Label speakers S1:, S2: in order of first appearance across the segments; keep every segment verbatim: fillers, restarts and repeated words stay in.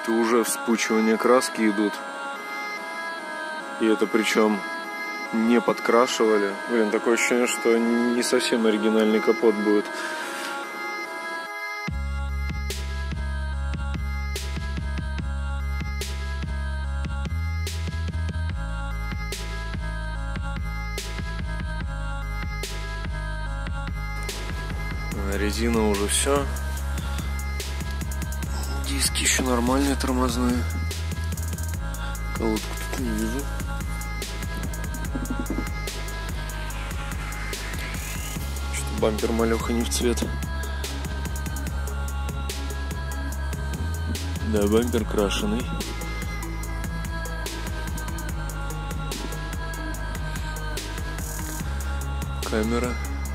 S1: то уже вспучивание краски идут. И это причем не подкрашивали. Блин, такое ощущение, что не совсем оригинальный капот будет. Резина уже все. Диски еще нормальные, тормозные. Колодку тут не вижу. Что-то бампер малеха не в цвет. Да, бампер крашеный. Камера.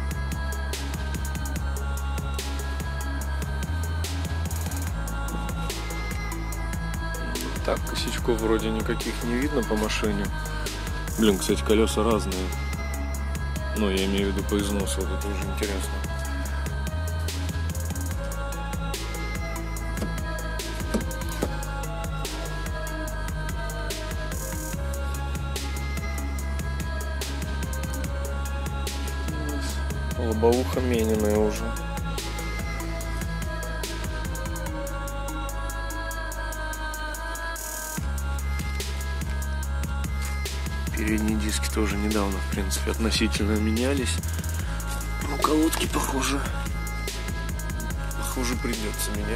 S1: Так, косячков вроде никаких не видно по машине. Блин, кстати, колеса разные. Ну, я имею в виду по износу, вот это уже интересно. Лобовуха мененная уже. Передние диски тоже недавно, в принципе, относительно менялись. Ну, колодки, похоже, похоже, придется менять.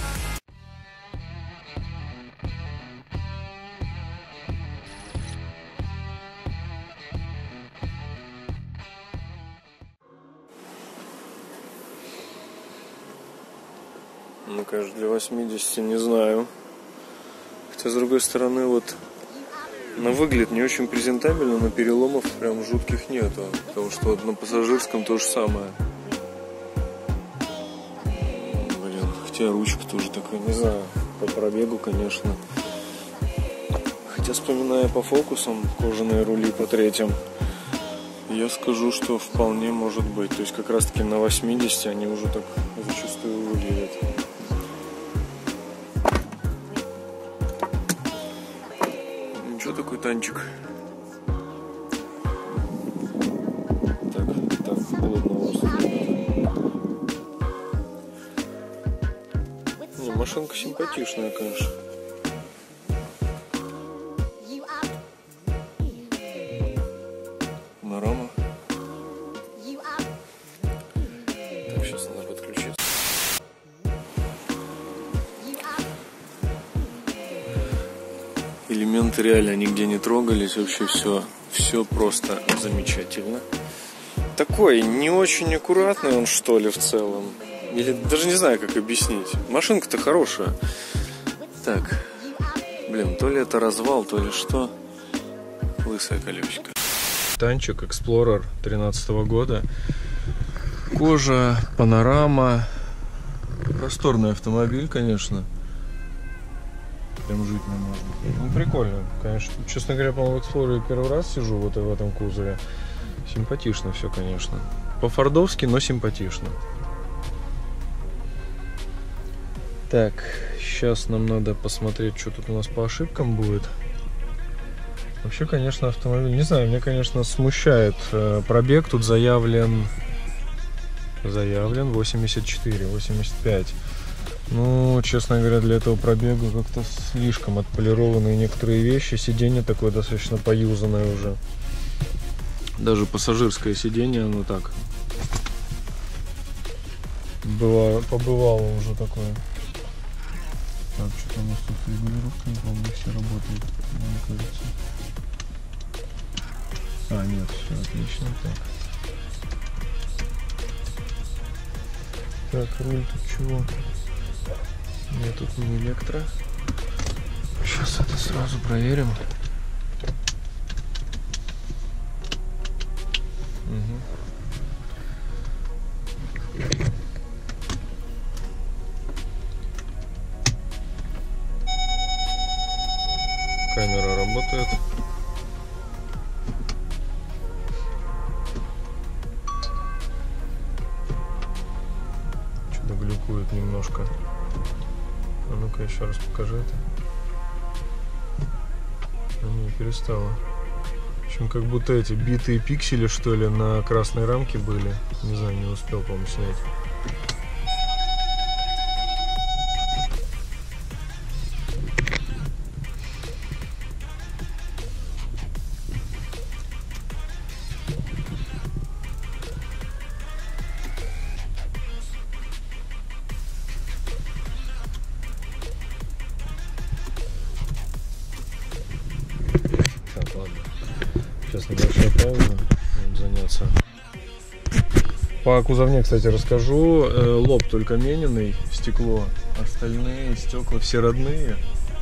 S1: Ну, конечно, для восьмидесяти не знаю. Хотя, с другой стороны, вот она выглядит не очень презентабельно, но переломов прям жутких нету. Потому что вот на пассажирском то же самое. Блин, хотя ручка тоже такая, не знаю, по пробегу, конечно. Хотя, вспоминая по фокусам кожаные рули по третьим, я скажу, что вполне может быть. То есть как раз таки на восьмидесяти они уже так зачастую выглядят. Что такой танчик? Так, так, холодно у вас. Не, машинка симпатичная, конечно. Панорама. Так, сейчас надо подключиться. Элементы реально нигде не трогались, вообще все, все просто замечательно. Такой не очень аккуратный он, что ли, в целом. Или даже не знаю, как объяснить. Машинка-то хорошая. Так, блин, то ли это развал, то ли что. Лысая колесико. Танчик Explorer тринадцатого года. Кожа, панорама. Просторный автомобиль, конечно. Прям жить не можно. Ну, прикольно, конечно. Честно говоря, по-моему, в Explorer первый раз сижу вот в этом кузове. Симпатично все, конечно. По-фордовски, но симпатично. Так, сейчас нам надо посмотреть, что тут у нас по ошибкам будет. Вообще, конечно, автомобиль, не знаю, меня, конечно, смущает э, пробег. Тут заявлен, заявлен восемьдесят четыре, восемьдесят пять. Ну, честно говоря, для этого пробега как-то слишком отполированные некоторые вещи. Сиденье такое достаточно поюзанное уже. Даже пассажирское сиденье, оно так было, побывало уже такое. Так, что-то у нас тут регулировка, не помню, все работает, мне кажется. А, нет, все отлично. Так, так, руль тут чего? Нет, тут не электро. Сейчас это сразу проверим. Угу. Камера работает. Что-то глюкует немножко. А ну Ну-ка еще раз покажи это. Не, перестала. В общем, как будто эти битые пиксели, что ли, на красной рамке были. Не знаю, не успел, по-моему, снять. Так, ладно. Сейчас небольшая пауза. Будем заняться. По кузовне, кстати, расскажу. Лоб только мененный, стекло. Остальные стекла все родные.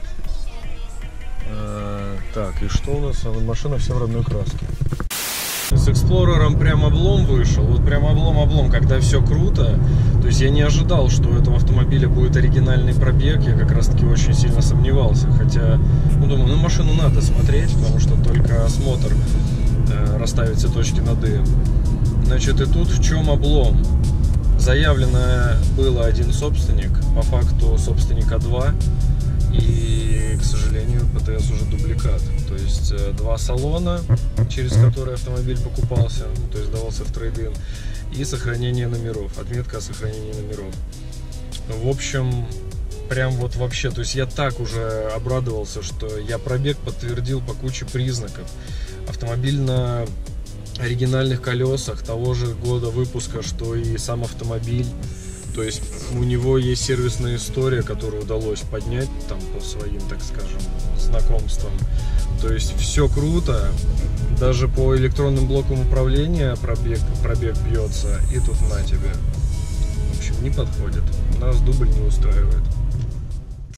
S1: Так, и что у нас? Машина вся в родной краске. С Эксплорером прям облом вышел. Вот прям облом-облом, когда все круто. То есть я не ожидал, что у этого автомобиля будет оригинальный пробег. Я как раз таки очень сильно сомневался. Хотя, ну, думаю, ну, машину надо смотреть, потому что только осмотр э, расставит все точки над «и». Значит, и тут в чем облом? Заявлено было один собственник, по факту собственника два. И, к сожалению, ПТС уже дубликат. То есть два салона, через которые автомобиль покупался, ну, то есть давался в трейд-ин, и сохранение номеров, отметка о сохранении номеров. В общем, прям вот вообще, то есть я так уже обрадовался, что я пробег подтвердил по куче признаков. Автомобиль на оригинальных колесах того же года выпуска, что и сам автомобиль. То есть у него есть сервисная история, которую удалось поднять там по своим, так скажем, знакомствам. То есть все круто. Даже по электронным блокам управления пробег, пробег бьется. И тут на тебе. В общем, не подходит. Нас дубль не устраивает.